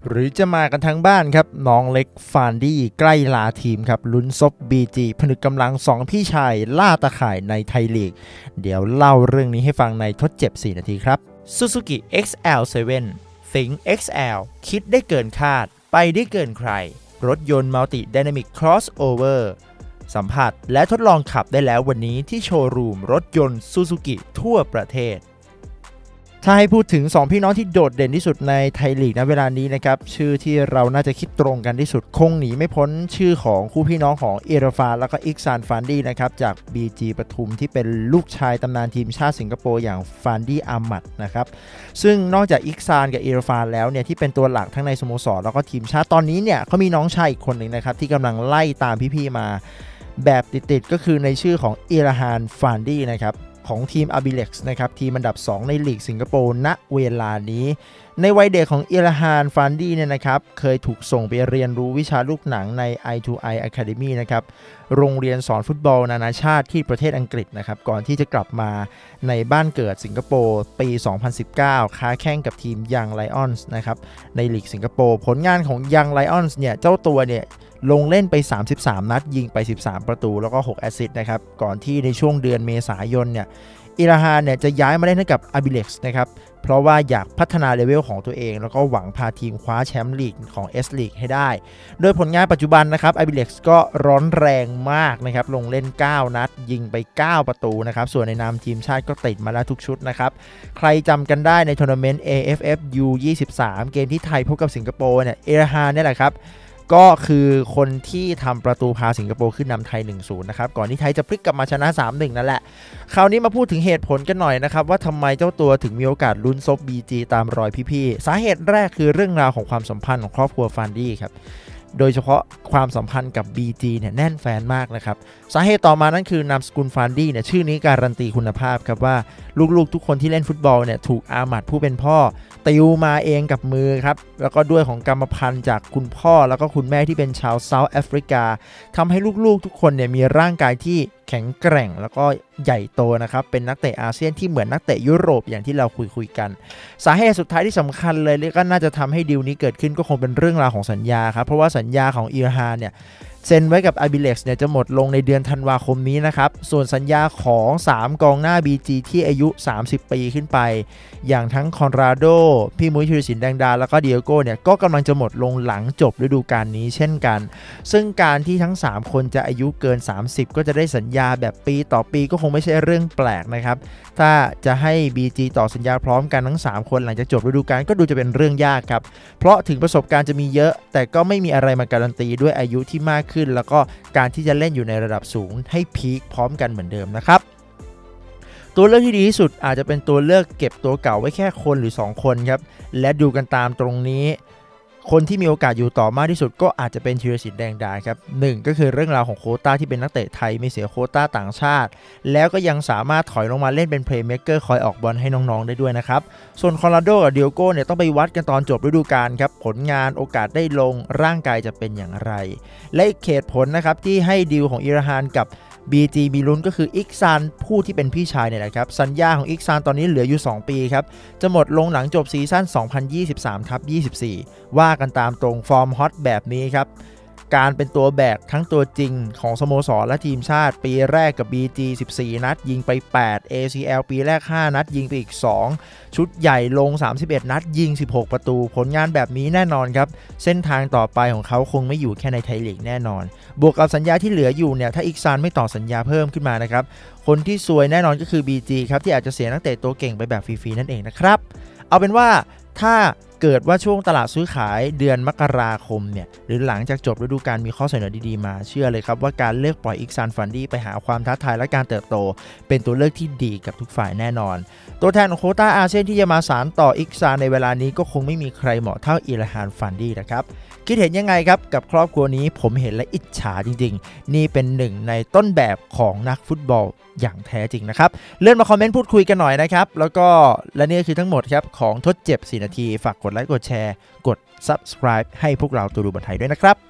หรือจะมากันทั้งบ้านครับน้องเล็กฟานดี้ใกล้ลาทีมครับลุ้นซบ BG ผนึกกำลัง2พี่ชายล่าตะข่ายในไทยลีกเดี๋ยวเล่าเรื่องนี้ให้ฟังในทดเจ็บ4นาทีครับ Suzuki XL7 Think XL คิดได้เกินคาดไปได้เกินใครรถยนต์ Multi Dynamic Crossover สัมผัสและทดลองขับได้แล้ววันนี้ที่โชว์รูมรถยนต์ Suzuki ทั่วประเทศถ้าให้พูดถึง2พี่น้องที่โดดเด่นที่สุดในไทยลีกณเวลานี้นะครับชื่อที่เราน่าจะคิดตรงกันที่สุดคงหนีไม่พ้นชื่อของคู่พี่น้องของอิราฟานแล้วก็อิกซานฟานดี้นะครับจาก BG ปทุมที่เป็นลูกชายตำนานทีมชาติสิงคโปร์อย่างฟานดี้อามัดนะครับซึ่งนอกจากอิกซานกับอิราฟานแล้วเนี่ยที่เป็นตัวหลักทั้งในสโมสรแล้วก็ทีมชาติตอนนี้เนี่ยเขามีน้องชายอีกคนหนึ่งนะครับที่กำลังไล่ตามพี่ๆมาแบบติดๆก็คือในชื่อของอิราฮานฟานดี้นะครับของทีม Abilex นะครับทีมอันดับ2ในลีกสิงคโปร์ณเวลานี้ในวัยเด็กของอิราฮานฟานดี้เนี่ยนะครับเคยถูกส่งไปเรียนรู้วิชาลูกหนังใน I2I Academy นะครับโรงเรียนสอนฟุตบอลนานาชาติที่ประเทศอังกฤษนะครับก่อนที่จะกลับมาในบ้านเกิดสิงคโปร์ปี 2019 ค้าแข่งกับทีม Young Lions นะครับในลีกสิงคโปร์ผลงานของ Young Lions เนี่ยเจ้าตัวเนี่ยลงเล่นไป33นัดยิงไป13ประตูแล้วก็6แอสซิสต์นะครับก่อนที่ในช่วงเดือนเมษายนเนี่ยอิราฮานเนี่ยจะย้ายมาเล่นให้กับ Abilex นะครับเพราะว่าอยากพัฒนาเลเวลของตัวเองแล้วก็หวังพาทีมคว้าแชมป์ลีกของ S League ให้ได้โดยผลงานปัจจุบันนะครับ Abilex ก็ร้อนแรงมากนะครับลงเล่น9นัดยิงไป9ประตูนะครับส่วนในนามทีมชาติก็ติดมาแล้วทุกชุดนะครับใครจำกันได้ในทัวร์นาเมนต์ AFF U23 เกมที่ไทยพบกับสิงคโปร์เนี่ยอิราฮานเนี่ยแหละครับก็คือคนที่ทำประตูพาสิงคโปร์ขึ้นนำไทย 1-0 นะครับก่อนที่ไทยจะพลิกกลับมาชนะ 3-1 นั่นแหละคราวนี้มาพูดถึงเหตุผลกันหน่อยนะครับว่าทำไมเจ้าตัวถึงมีโอกาสลุ้นซบ BG ตามรอยพี่ๆสาเหตุแรกคือเรื่องราวของความสัมพันธ์ของครอบครัวฟานดี้ครับโดยเฉพาะความสัมพันธ์กับ BG เนี่ยแน่นแฟนมากนะครับสาเหตุต่อมานั่นคือนามสกุลฟานดี้เนี่ยชื่อนี้การันตีคุณภาพครับว่าลูกๆทุกคนที่เล่นฟุตบอลเนี่ยถูกอามัดผู้เป็นพ่อติวมาเองกับมือครับแล้วก็ด้วยของกรรมพันธุ์จากคุณพ่อแล้วก็คุณแม่ที่เป็นชาวเซาท์แอฟริกาทำให้ลูกๆทุกคนเนี่ยมีร่างกายที่แข็งแกร่งแล้วก็ใหญ่โตนะครับเป็นนักเตะอาเซียนที่เหมือนนักเตะยุโรปอย่างที่เราคุยกันสาเหตุสุดท้ายที่สำคัญเลยก็น่าจะทำให้ดีลนี้เกิดขึ้นก็คงเป็นเรื่องราวของสัญญาครับเพราะว่าสัญญาของอิราฮานเนี่ยเซ็นไว้กับ Abilex เนี่ยจะหมดลงในเดือนธันวาคมนี้นะครับส่วนสัญญาของ3กองหน้า BG ที่อายุ30ปีขึ้นไปอย่างทั้งคอนราโดพี่มุ้ยธีรศิลป์แดงดาแล้วก็เดียโก้เนี่ยก็กำลังจะหมดลงหลังจบฤดูกาลนี้เช่นกันซึ่งการที่ทั้ง3คนจะอายุเกิน30ก็จะได้สัญญาแบบปีต่อปีก็คงไม่ใช่เรื่องแปลกนะครับถ้าจะให้ BG ต่อสัญญาพร้อมกันทั้ง3คนหลังจากจบฤดูกาลก็ดูจะเป็นเรื่องยากครับเพราะถึงประสบการณ์จะมีเยอะแต่ก็ไม่มีอะไรมาการันตีด้วยอายุที่มากขึ้นแล้วก็การที่จะเล่นอยู่ในระดับสูงให้พีคพร้อมกันเหมือนเดิมนะครับตัวเลือกที่ดีที่สุดอาจจะเป็นตัวเลือกเก็บตัวเก่าไว้แค่คนหรือ2คนครับและดูกันตามตรงนี้คนที่มีโอกาสอยู่ต่อมากที่สุดก็อาจจะเป็นธีรศิลป์แดงดาครับ1ก็คือเรื่องราวของโควต้าที่เป็นนักเตะไทยไม่เสียโควต้าต่างชาติแล้วก็ยังสามารถถอยลงมาเล่นเป็นเพลย์เมคเกอร์คอยออกบอลให้น้องๆได้ด้วยนะครับส่วนคอนราโดกับเดียโก้เนี่ยต้องไปวัดกันตอนจบฤดูกาลครับผลงานโอกาสได้ลงร่างกายจะเป็นอย่างไรและอีกเหตุผลนะครับที่ให้ดีลของอิราฮานกับBG มีลุ้นก็คืออิกซานผู้ที่เป็นพี่ชายเนี่ยแหละครับสัญญาของอิกซานตอนนี้เหลืออยู่2ปีครับจะหมดลงหลังจบซีซั่น 2023/24 ว่ากันตามตรงฟอร์มฮอตแบบนี้ครับการเป็นตัวแบกทั้งตัวจริงของสโมสรและทีมชาติปีแรกกับ BG 14 นัดยิงไป8 ACL ปีแรก5นัดยิงไปอีก2ชุดใหญ่ลง31นัดยิง16ประตูผลงานแบบนี้แน่นอนครับเส้นทางต่อไปของเขาคงไม่อยู่แค่ในไทยลีกแน่นอนบวกกับสัญญาที่เหลืออยู่เนี่ยถ้าอิกซานไม่ต่อสัญญาเพิ่มขึ้นมานะครับคนที่ซวยแน่นอนก็คือ BG ครับที่อาจจะเสียนักเตะตัวเก่งไปแบบฟรีๆนั่นเองนะครับเอาเป็นว่าถ้าเกิดว่าช่วงตลาดซื้อขายเดือนมกราคมเนี่ยหรือหลังจากจบฤดูกาลมีข้อเสนอดีๆมาเชื่อเลยครับว่าการเลือกปล่อยอิกซานฟันดี้ไปหาความท้าทายและการเติบโตเป็นตัวเลือกที่ดีกับทุกฝ่ายแน่นอนตัวแทนของโควต้าอาเซียนที่จะมาสานต่ออิกซานในเวลานี้ก็คงไม่มีใครเหมาะเท่าอิราฮานฟันดี้นะครับคิดเห็นยังไงครับกับครอบครัวนี้ผมเห็นและอิจฉาจริงๆนี่เป็นหนึ่งในต้นแบบของนักฟุตบอลอย่างแท้จริงนะครับเลื่อนมาคอมเมนต์พูดคุยกันหน่อยนะครับแล้วก็และนี่คือทั้งหมดครับของทดเจ็บ4นาทีฝากกดไลค์กดแชร์กด Subscribe ให้พวกเราตูดูบอลไทยด้วยนะครับ